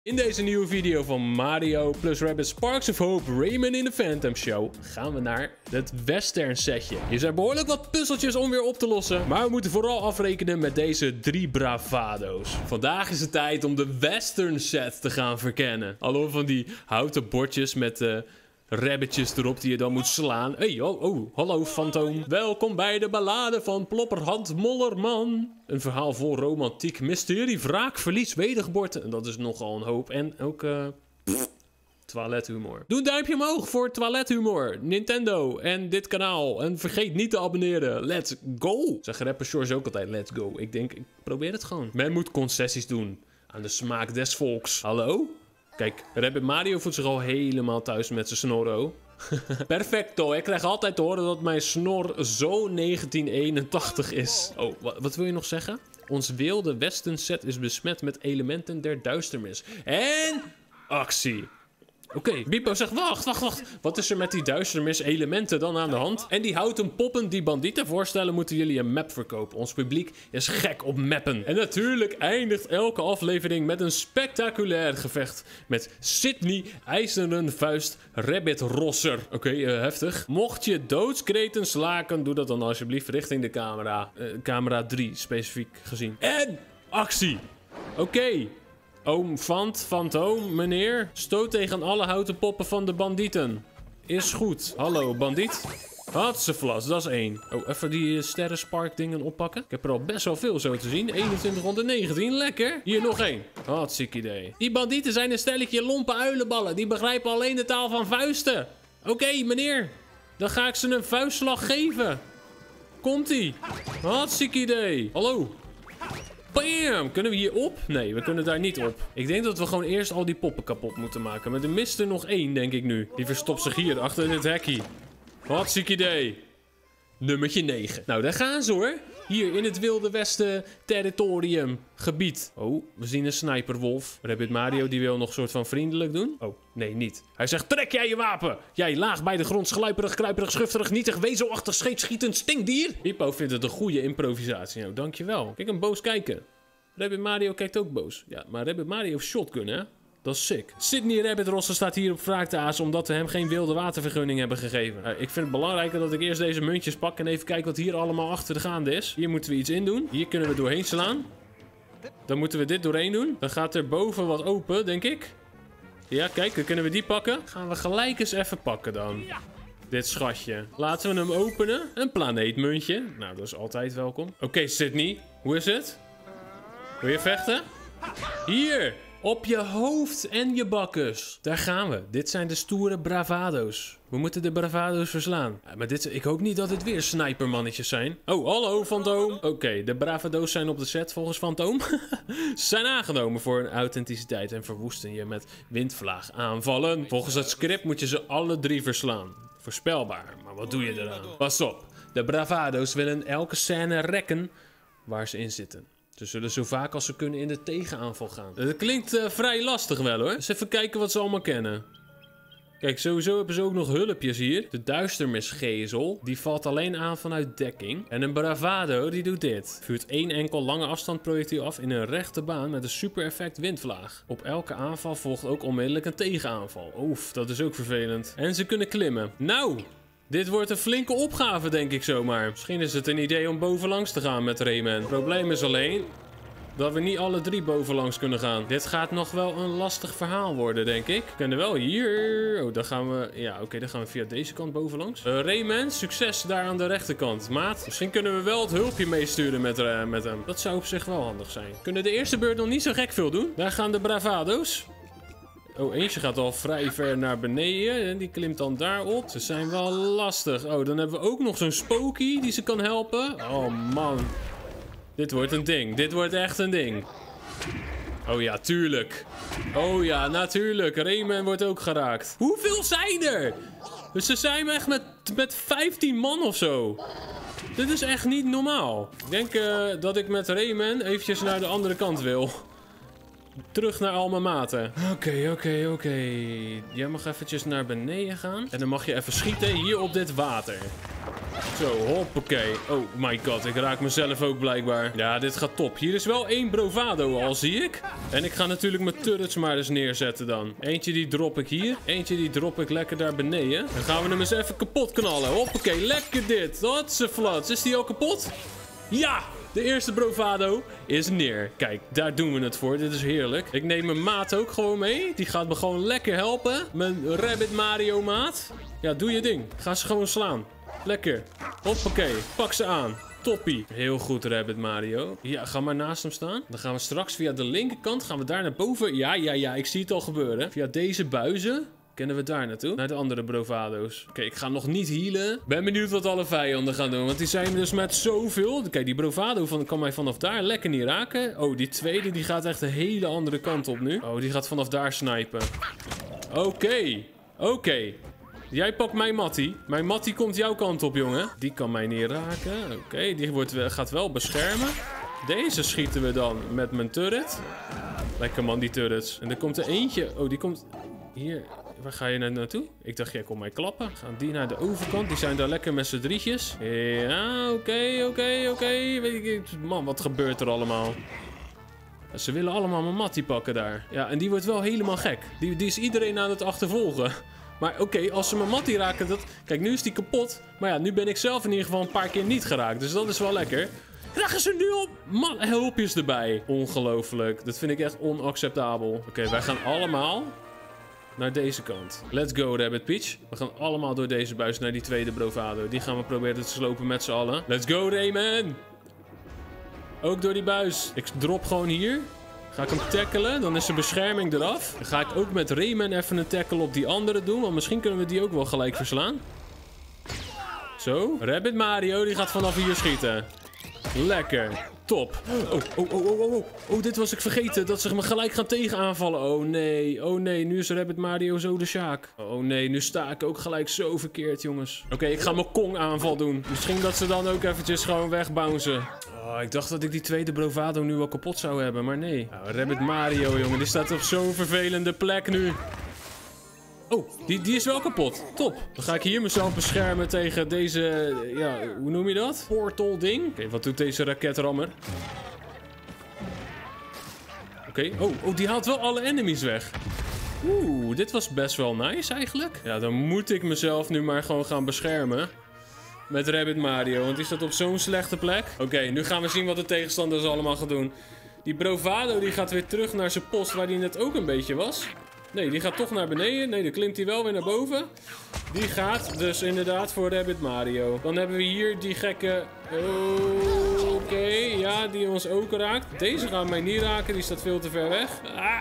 In deze nieuwe video van Mario plus Rabbids Sparks of Hope Rayman in the Phantom Show gaan we naar het western setje. Hier zijn behoorlijk wat puzzeltjes om weer op te lossen, maar we moeten vooral afrekenen met deze 3 bravado's. Vandaag is het tijd om de western set te gaan verkennen. Allemaal van die houten bordjes met rabbitjes erop die je dan moet slaan. Hey, hallo fantoom. Welkom bij de ballade van Plopperhand Mollerman. Een verhaal vol romantiek, mysterie, wraak, verlies, wedergeboorte. En dat is nogal een hoop. En ook toilethumor. Doe een duimpje omhoog voor toilethumor, Nintendo en dit kanaal. En vergeet niet te abonneren. Let's go. Zeg rapper Shores ook altijd let's go. Ik denk, ik probeer het gewoon. Men moet concessies doen aan de smaak des volks. Hallo? Kijk, Rabbid Mario voelt zich al helemaal thuis met zijn snorro. Perfecto, ik krijg altijd te horen dat mijn snor zo 1981 is. Oh, wat wil je nog zeggen? Ons wilde western set is besmet met elementen der duisternis. En actie. Oké, Bipo zegt, wacht. Wat is er met die duisternis elementen dan aan de hand? En die houten poppen die bandieten voorstellen, moeten jullie een map verkopen. Ons publiek is gek op mappen. En natuurlijk eindigt elke aflevering met een spectaculair gevecht. Met Sydney, IJzeren Vuist, Rabbid Rosser. Oké, heftig. Mocht je doodskreten slaken, doe dat dan alsjeblieft richting de camera. Camera 3, specifiek gezien. En actie. Oké. Oom Fantoom, meneer, stoot tegen alle houten poppen van de bandieten. Is goed. Hallo, bandiet. Hatseflas, dat is 1. Oh, even die sterrenspark dingen oppakken. Ik heb er al best wel veel zo te zien. 2119, lekker. Hier nog 1. Hartstikke idee. Die bandieten zijn een stelletje lompe uilenballen. Die begrijpen alleen de taal van vuisten. Oké, meneer. Dan ga ik ze een vuistslag geven. Komt-ie. Hartstikke idee. Hallo. Bam! Kunnen we hier op? Nee, we kunnen daar niet op. Ik denk dat we gewoon eerst al die poppen kapot moeten maken. Maar er mist er nog 1, denk ik nu. Die verstopt zich hier, achter dit hekje. Hartstikke idee. Nummertje 9. Nou, daar gaan ze hoor. Hier in het Wilde Westen territorium gebied. Oh, we zien een sniperwolf. Rabbid Mario die wil nog een soort van vriendelijk doen. Oh, nee, niet. Hij zegt, trek jij je wapen. Jij laag bij de grond, sluiperig, kruiperig, schufterig, nietig, wezelachtig, scheetschietend stinkdier. Hippo vindt het een goede improvisatie. Nou, dankjewel. Kijk hem boos kijken. Rabbid Mario kijkt ook boos. Ja, maar Rabbid Mario heeft shotgun, hè? Dat is sick. Sydney Rabbid Rosser staat hier op wraak te azen omdat we hem geen wilde watervergunning hebben gegeven. Ik vind het belangrijker dat ik eerst deze muntjes pak en even kijk wat hier allemaal achter de gaande is. Hier moeten we iets in doen. Hier kunnen we doorheen slaan. Dan moeten we dit doorheen doen. Dan gaat er boven wat open, denk ik. Ja, kijk, dan kunnen we die pakken. Gaan we gelijk eens even pakken dan. Dit schatje. Laten we hem openen. Een planeetmuntje. Nou, dat is altijd welkom. Oké, Sydney. Hoe is het? Wil je vechten? Hier! Op je hoofd en je bakkes. Daar gaan we. Dit zijn de stoere bravado's. We moeten de bravado's verslaan. Ja, maar ik hoop niet dat het weer snipermannetjes zijn. Oh, hallo, Fantoom. Oké, de bravado's zijn op de set volgens Fantoom. Ze zijn aangenomen voor hun authenticiteit en verwoesten je met windvlaag aanvallen. Volgens het script moet je ze alle 3 verslaan. Voorspelbaar, maar wat doe je eraan? Pas op, de bravado's willen elke scène rekken waar ze in zitten. Ze zullen zo vaak als ze kunnen in de tegenaanval gaan. Dat klinkt vrij lastig wel hoor. Eens even kijken wat ze allemaal kennen. Kijk, sowieso hebben ze ook nog hulpjes hier. De duisternisgezel, die valt alleen aan vanuit dekking. En een bravado, die doet dit. Vuurt 1 enkel lange afstand projectiel af in een rechte baan met een super effect windvlaag. Op elke aanval volgt ook onmiddellijk een tegenaanval. Oef, dat is ook vervelend. En ze kunnen klimmen. Nou! Dit wordt een flinke opgave, denk ik zomaar. Misschien is het een idee om bovenlangs te gaan met Rayman. Het probleem is alleen dat we niet alle 3 bovenlangs kunnen gaan. Dit gaat nog wel een lastig verhaal worden, denk ik. We kunnen wel hier. Oh, dan gaan we... Ja, oké, dan gaan we via deze kant bovenlangs. Rayman, succes daar aan de rechterkant. Maat, misschien kunnen we wel het hulpje meesturen met hem. Dat zou op zich wel handig zijn. We kunnen de eerste beurt nog niet zo gek veel doen. Daar gaan de bravado's. Oh, eentje gaat al vrij ver naar beneden. En die klimt dan daarop. Ze zijn wel lastig. Oh, dan hebben we ook nog zo'n Spooky die ze kan helpen. Oh, man. Dit wordt een ding. Dit wordt echt een ding. Oh ja, tuurlijk. Oh ja, natuurlijk. Rayman wordt ook geraakt. Hoeveel zijn er? Dus ze zijn echt met 15 man of zo. Dit is echt niet normaal. Ik denk dat ik met Rayman eventjes naar de andere kant wil. Terug naar Alma Mater. Oké. Jij mag eventjes naar beneden gaan. En dan mag je even schieten hier op dit water. Zo, hoppakee. Oh my god, ik raak mezelf ook blijkbaar. Ja, dit gaat top. Hier is wel 1 bravado al, zie ik. En ik ga natuurlijk mijn turrets maar eens neerzetten dan. Eentje die drop ik hier. Eentje die drop ik lekker daar beneden. Dan gaan we hem eens even kapot knallen. Hoppakee, lekker dit. Hotseflats. Is die al kapot? Ja! De eerste bravado is neer. Kijk, daar doen we het voor. Dit is heerlijk. Ik neem mijn maat ook gewoon mee. Die gaat me gewoon lekker helpen. Mijn Rabbit Mario maat. Ja, doe je ding. Ga ze gewoon slaan. Lekker. Hoppakee. Pak ze aan. Toppie. Heel goed, Rabbit Mario. Ja, ga maar naast hem staan. Dan gaan we straks via de linkerkant. Gaan we daar naar boven. Ja. Ik zie het al gebeuren. Via deze buizen. Kennen we daar naartoe? Naar de andere bravado's. Oké, ik ga nog niet healen. Ben benieuwd wat alle vijanden gaan doen. Want die zijn dus met zoveel. Kijk, die bravado kan mij vanaf daar lekker niet raken. Oh, die tweede die gaat echt een hele andere kant op nu. Oh, die gaat vanaf daar snipen. Oké. Jij pakt mijn Mattie. Mijn Mattie komt jouw kant op, jongen. Die kan mij niet raken. Oké, die gaat wel beschermen. Deze schieten we dan met mijn turret. Lekker man, die turrets. En er komt er eentje. Oh, die komt hier. Waar ga je naartoe? Ik dacht, jij komt mij klappen. Gaan die naar de overkant. Die zijn daar lekker met z'n drietjes. Ja, oké. Man, wat gebeurt er allemaal? Ze willen allemaal mijn Mattie pakken daar. Ja, en die wordt wel helemaal gek. Die is iedereen aan het achtervolgen. Maar oké, als ze mijn Mattie raken... Kijk, nu is die kapot. Maar ja, nu ben ik zelf in ieder geval een paar keer niet geraakt. Dus dat is wel lekker. Krijgen ze nu op? Man, hulpjes erbij. Ongelooflijk. Dat vind ik echt onacceptabel. Oké, wij gaan allemaal... naar deze kant. Let's go, Rabbit Peach. We gaan allemaal door deze buis naar die tweede bravado. Die gaan we proberen te slopen met z'n allen. Let's go, Rayman! Ook door die buis. Ik drop gewoon hier. Ga ik hem tackelen. Dan is zijn bescherming eraf. Dan ga ik ook met Rayman even een tackle op die andere doen. Want misschien kunnen we die ook wel gelijk verslaan. Zo. Rabbit Mario, die gaat vanaf hier schieten. Lekker. Top. Oh, dit was ik vergeten. Dat ze me gelijk gaan tegen aanvallen. Oh nee. Nu is Rabbit Mario zo de Sjaak. Oh nee, nu sta ik ook gelijk zo verkeerd, jongens. Oké, ik ga mijn Kong aanval doen. Misschien dat ze dan ook eventjes gewoon wegbouncen. Oh, ik dacht dat ik die tweede bravado nu wel kapot zou hebben, maar nee. Nou, Rabbit Mario, jongen, die staat op zo'n vervelende plek nu. Oh, die is wel kapot. Top. Dan ga ik hier mezelf beschermen tegen deze... Ja, hoe noem je dat? Portal ding. Oké, wat doet deze raketrammer? Oké. Oh, die haalt wel alle enemies weg. Oeh, dit was best wel nice eigenlijk. Ja, dan moet ik mezelf nu maar gewoon gaan beschermen. Met Rabbit Mario, want die staat op zo'n slechte plek. Oké, nu gaan we zien wat de tegenstanders allemaal gaan doen. Die bravado die gaat weer terug naar zijn post waar die net ook een beetje was. Nee, die gaat toch naar beneden. Nee, dan klimt hij wel weer naar boven. Die gaat dus inderdaad voor Rabbit Mario. Dan hebben we hier die gekke... Oké, ja, die ons ook raakt. Deze gaat mij niet raken, die staat veel te ver weg.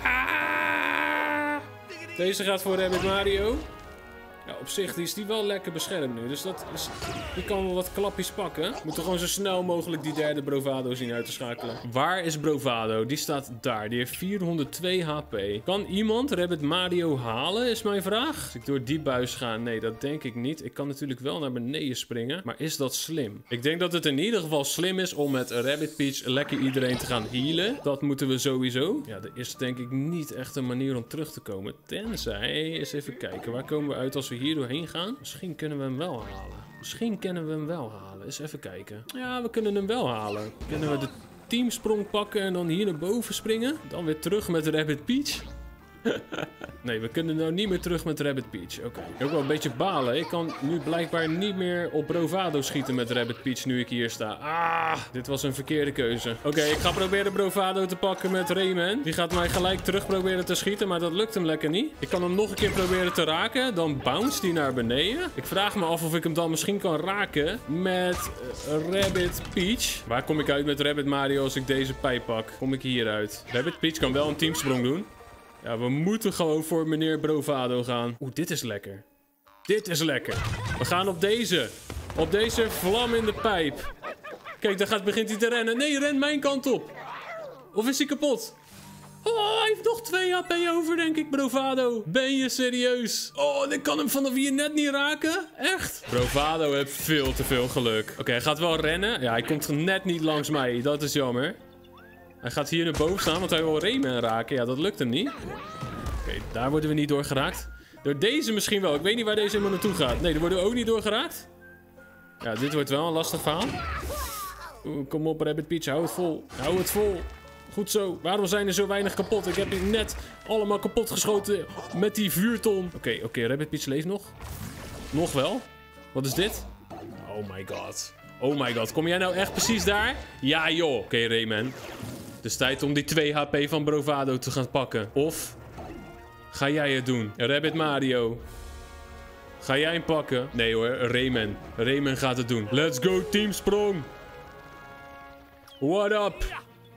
Deze gaat voor Rabbit Mario. Ja, op zich is die wel lekker beschermd nu. Dus die kan wel wat klapjes pakken. We moeten gewoon zo snel mogelijk die derde bravado zien uit te schakelen. Waar is bravado? Die staat daar. Die heeft 402 HP. Kan iemand Rabbit Mario halen, is mijn vraag. Als ik door die buis ga, nee, dat denk ik niet. Ik kan natuurlijk wel naar beneden springen. Maar is dat slim? Ik denk dat het in ieder geval slim is om met Rabbit Peach lekker iedereen te gaan healen. Dat moeten we sowieso. Ja, er is denk ik niet echt een manier om terug te komen. Tenzij, eens even kijken. Waar komen we uit als we hier doorheen gaan? Misschien kunnen we hem wel halen. Eens even kijken. Ja, we kunnen hem wel halen. Kunnen we de teamsprong pakken en dan hier naar boven springen? Dan weer terug met Rabbit Peach. Nee, we kunnen nou niet meer terug met Rabbit Peach. Oké. Ook wel een beetje balen. Ik kan nu blijkbaar niet meer op bravado schieten met Rabbit Peach nu ik hier sta. Dit was een verkeerde keuze. Oké, ik ga proberen bravado te pakken met Rayman. Die gaat mij gelijk terug proberen te schieten, maar dat lukt hem lekker niet. Ik kan hem nog een keer proberen te raken. Dan bounce die naar beneden. Ik vraag me af of ik hem dan misschien kan raken met Rabbit Peach. Waar kom ik uit met Rabbit Mario als ik deze pijp pak? Kom ik hier uit? Rabbit Peach kan wel een teamsprong doen. Ja, we moeten gewoon voor meneer Bravado gaan. Oeh, dit is lekker. Dit is lekker. We gaan op deze. Op deze vlam in de pijp. Kijk, daar begint hij te rennen. Nee, ren mijn kant op. Of is hij kapot? Oh, hij heeft nog 2 HP over, denk ik, Bravado. Ben je serieus? Oh, en ik kan hem vanaf hier net niet raken? Echt? Bravado heeft veel te veel geluk. Oké, hij gaat wel rennen. Ja, hij komt net niet langs mij. Dat is jammer. Hij gaat hier naar boven staan, want hij wil Rayman raken. Ja, dat lukt hem niet. Oké, daar worden we niet door geraakt. Door deze misschien wel. Ik weet niet waar deze helemaal naartoe gaat. Nee, daar worden we ook niet door geraakt. Ja, dit wordt wel een lastig verhaal. Kom op, Rabbit Peach, hou het vol. Hou het vol. Goed zo. Waarom zijn er zo weinig kapot? Ik heb die net allemaal kapot geschoten met die vuurton. Oké, Rabbit Peach leeft nog. Nog wel. Wat is dit? Oh my god. Oh my god. Kom jij nou echt precies daar? Ja, joh. Oké, Rayman. Het is tijd om die 2 HP van Bravado te gaan pakken. Of ga jij het doen? Rabbit Mario. Ga jij hem pakken? Nee hoor, Rayman. Rayman gaat het doen. Let's go, Team Sprong. What up?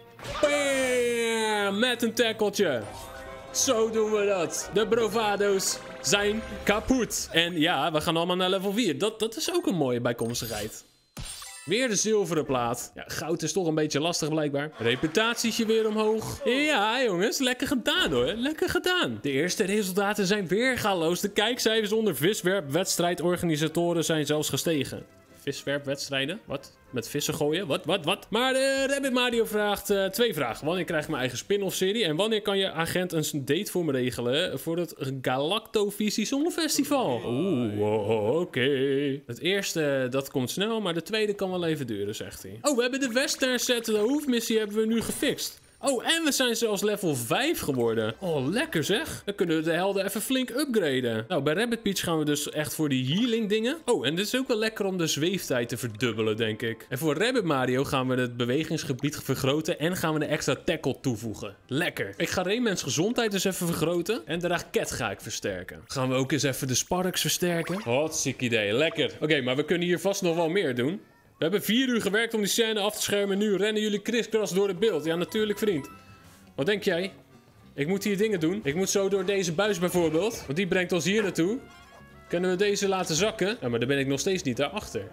Bam! Met een tackeltje. Zo doen we dat. De Bravado's zijn kapot. En ja, we gaan allemaal naar level 4. Dat is ook een mooie bijkomstigheid. Weer de zilveren plaat. Ja, goud is toch een beetje lastig blijkbaar. Reputatietje weer omhoog. Ja, jongens. Lekker gedaan hoor. Lekker gedaan. De eerste resultaten zijn weergaloos. De kijkcijfers onder viswerpwedstrijdorganisatoren zijn zelfs gestegen. Viswerpwedstrijden? Wat? Met vissen gooien? Wat? Maar Rabbit Mario vraagt 2 vragen. Wanneer krijg ik mijn eigen spin-off serie? En wanneer kan je agent een date voor me regelen voor het Galactovisie Songfestival? Oeh, oké. Het eerste, dat komt snel, maar de tweede kan wel even duren, zegt hij. Oh, we hebben de Western set, de hoofdmissie hebben we nu gefixt. Oh, en we zijn zelfs level 5 geworden. Oh, lekker zeg. Dan kunnen we de helden even flink upgraden. Nou, bij Rabbit Peach gaan we dus echt voor die healing dingen. Oh, en dit is ook wel lekker om de zweeftijd te verdubbelen, denk ik. En voor Rabbit Mario gaan we het bewegingsgebied vergroten en gaan we een extra tackle toevoegen. Lekker. Ik ga Rayman's gezondheid dus even vergroten. En de raket ga ik versterken. Gaan we ook eens even de Sparks versterken. Hartstikke idee. Lekker. Oké, maar we kunnen hier vast nog wel meer doen. We hebben 4 uur gewerkt om die scène af te schermen. Nu rennen jullie kriskras door het beeld. Ja, natuurlijk, vriend. Wat denk jij? Ik moet hier dingen doen. Ik moet zo door deze buis bijvoorbeeld. Want die brengt ons hier naartoe. Kunnen we deze laten zakken? Ja, maar dan ben ik nog steeds niet daarachter.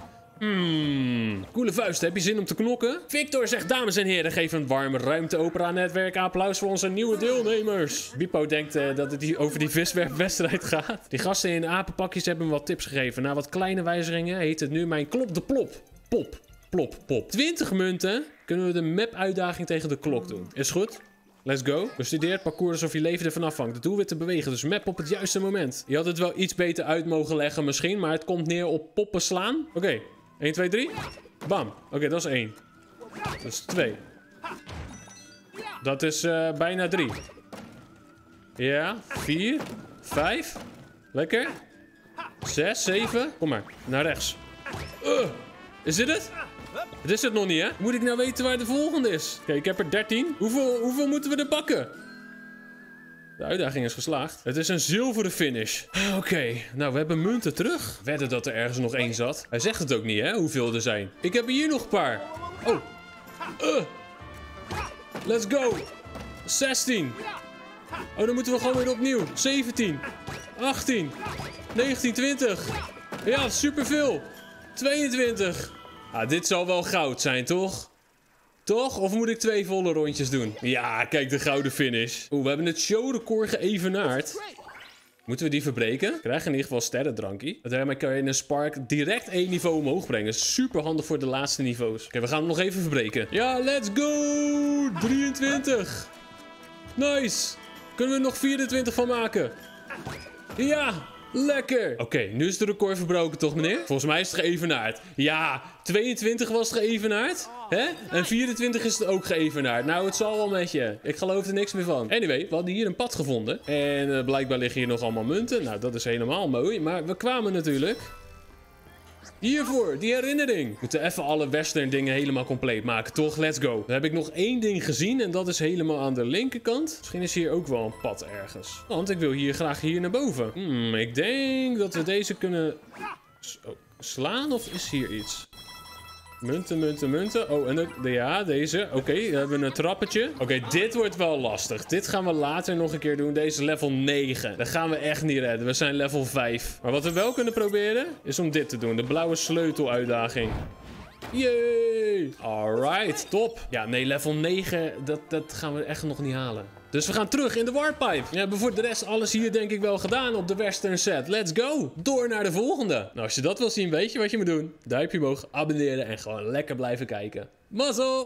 Coole vuist. Heb je zin om te knokken? Victor zegt, dames en heren, geef een warme ruimte-opera-netwerk applaus voor onze nieuwe deelnemers. Bipo denkt dat het hier over die viswerpwedstrijd gaat. Die gasten in apenpakjes hebben me wat tips gegeven. Na wat kleine wijzigingen heet het nu mijn klop de plop. Plop. 20 munten kunnen we de map-uitdaging tegen de klok doen. Is goed? Let's go. Bestudeer het parcours alsof je leven ervan afhangt. Het doel weer te bewegen, dus map op het juiste moment. Je had het wel iets beter uit mogen leggen misschien, maar het komt neer op poppen slaan. Oké. 1, 2, 3. Bam. Oké, dat is 1. Dat is 2. Dat is bijna 3. Ja, 4. 5. Lekker. 6, 7. Kom maar, naar rechts. Is dit het? Het is het nog niet, hè? Moet ik nou weten waar de volgende is? Oké, ik heb er 13. Hoeveel moeten we er pakken? De uitdaging is geslaagd. Het is een zilveren finish. Oké, nou, we hebben munten terug. Wedden dat er ergens nog 1 zat. Hij zegt het ook niet, hè, hoeveel er zijn. Ik heb hier nog een paar. Oh. Let's go. 16. Oh, dan moeten we gewoon weer opnieuw. 17. 18. 19, 20. Ja, superveel. 22. Ah, dit zal wel goud zijn, toch? Toch? Of moet ik 2 volle rondjes doen? Ja, kijk, de gouden finish. Oeh, we hebben het showrecord geëvenaard. Moeten we die verbreken? We krijgen in ieder geval sterrendrankie. Daarmee kan je een Spark direct 1 niveau omhoog brengen. Super handig voor de laatste niveaus. Oké, we gaan hem nog even verbreken. Ja, let's go! 23. Nice. Kunnen we er nog 24 van maken? Ja! Lekker! Oké, nu is de record verbroken toch, meneer? Volgens mij is het geëvenaard. Ja, 22 was het geëvenaard. Hè? En 24 is het ook geëvenaard. Nou, het zal wel met je. Ik geloof er niks meer van. Anyway, we hadden hier een pad gevonden. En blijkbaar liggen hier nog allemaal munten. Nou, dat is helemaal mooi. Maar we kwamen natuurlijk hiervoor, die herinnering. We moeten even alle western dingen helemaal compleet maken, toch? Let's go. Dan heb ik nog 1 ding gezien en dat is helemaal aan de linkerkant. Misschien is hier ook wel een pad ergens. Want ik wil hier graag hier naar boven. Ik denk dat we deze kunnen slaan of is hier iets? Munten. Oh, en ja, deze. Oké, we hebben een trappetje. Oké, dit wordt wel lastig. Dit gaan we later nog een keer doen. Deze is level 9. Dat gaan we echt niet redden. We zijn level 5. Maar wat we wel kunnen proberen, is om dit te doen. De blauwe sleuteluitdaging. Yay! Alright, top. Ja, nee, level 9, dat gaan we echt nog niet halen. Dus we gaan terug in de warpipe. We hebben voor de rest alles hier denk ik wel gedaan op de western set. Let's go! Door naar de volgende. Nou, als je dat wil zien, weet je wat je moet doen. Duimpje omhoog, abonneren en gewoon lekker blijven kijken. Mazzel!